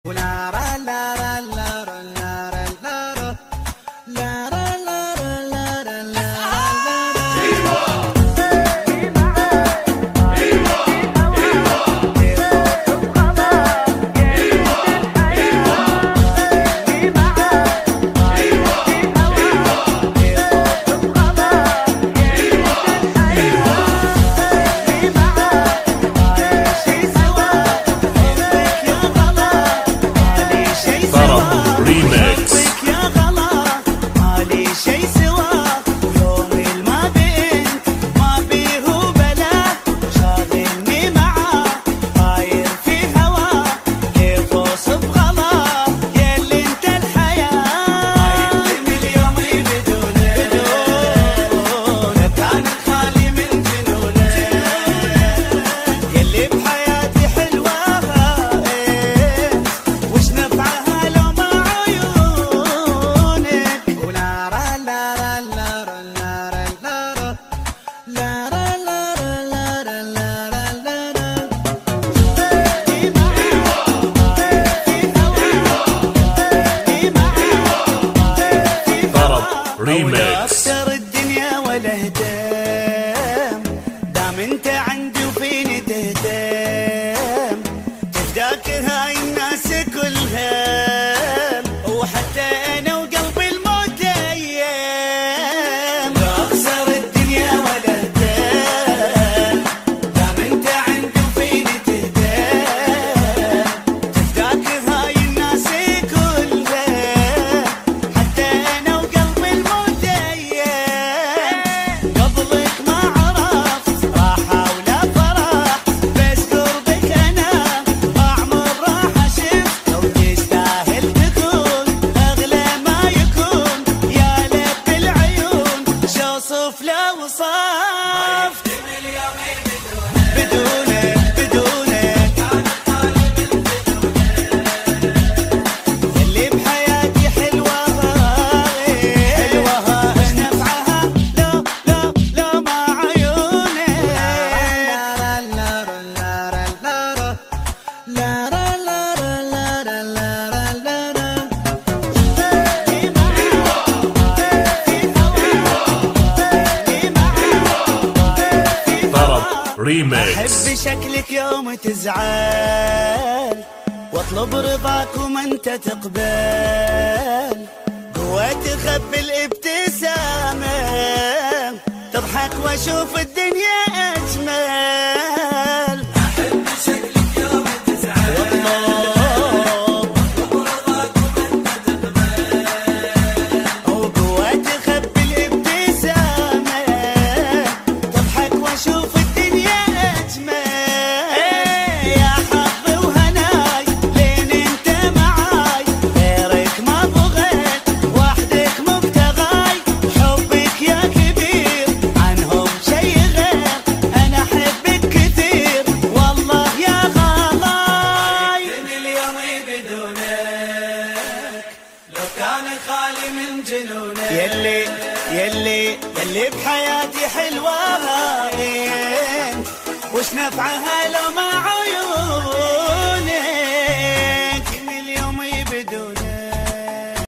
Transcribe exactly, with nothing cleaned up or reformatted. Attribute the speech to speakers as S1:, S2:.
S1: اكثر الدنيا ولا هدام، دام انت عندي وفيني تهتم، تفداك هاي الناس كلها، وحتى انا وقلبي الموت ايام. اكثر الدنيا ولا هدام، دام انت عندي وفيني تهتم، تفداك هاي الناس كلها، حتى انا وقلبي الموت ايام. قبلك ما عرفت راحة ولا فرح، بس قربك انا اعمر راحة شفت، لو تستاهل تكون اغلى ما يكون، يا لب العيون شوصف لا وصف، بدونك بدونك اللي بحياتي حلوة حلوة، ايش نفعها لو لو لو مع عيونك.
S2: طرب ريميكس.
S1: احب شكلك يوم تزعل، واطلب رضاك وما انت تقبل، قوة تخبي الابتسامة، تضحك واشوف الدنيا اجمل. احب شكلك يوم تزعل، واطلب رضاك وما انت تقبل، وقوة تخبي الابتسامة، تضحك واشوف الدنيا اجمل. يا حظي وهناي لين انت معاي، غيرك ما بغيت وحدك مبتغاي، حبك يا كبير عنهم شي غير، انا احبك كثير والله يا غلاي. اليوم بدونك لو كان خالي من جنونك، يلي يلي يلي بحياتي حلوة انت، وش نفعها لو ما